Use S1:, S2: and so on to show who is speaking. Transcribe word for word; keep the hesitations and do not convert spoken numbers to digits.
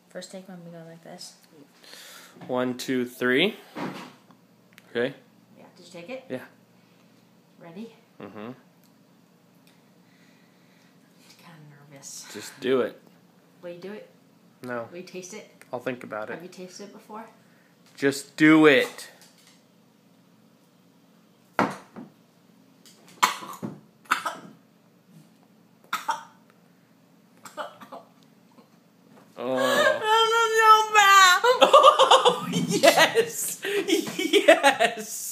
S1: First take when we go like this.
S2: One, two, three. Okay.
S1: Yeah, did you take it?
S2: Yeah.
S1: Ready?
S2: Mm-hmm.
S1: I'm kind of nervous.
S2: Just do it.
S1: Will you do it?
S2: No.
S1: Will you taste it?
S2: I'll think about it.
S1: Have you tasted it before?
S2: Just do it. Oh. Oh, yes! Yes!